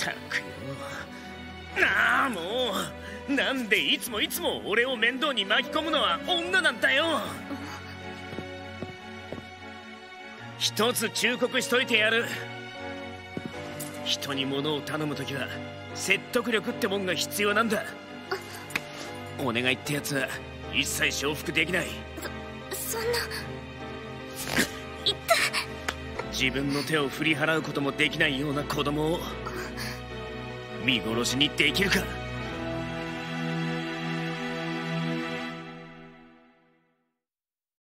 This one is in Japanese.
たくよ。ああ、もうなんでいつも俺を面倒に巻き込むのは女なんだよ。一つ忠告しといてやる。人に物を頼むときは説得力ってもんが必要なんだ。お願いってやつは一切承服できない。 そんな。いった。 自分の手を振り払うこともできないような子供を見殺しにできるか。